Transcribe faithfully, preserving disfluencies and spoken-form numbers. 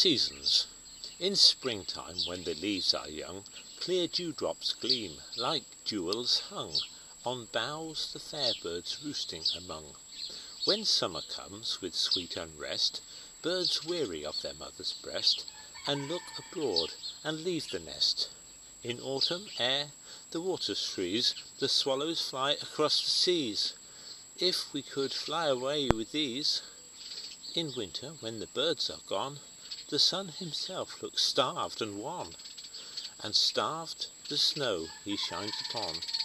Seasons. In springtime, when the leaves are young, clear dewdrops gleam, like jewels hung, on boughs the fair birds roosting among. When summer comes with sweet unrest, birds weary of their mother's breast, and look abroad and leave the nest. In autumn, ere the waters freeze, the swallows fly across the seas. If we could fly away with these. In winter, when the birds are gone, the sun himself looks starved and wan, and starved the snow he shines upon.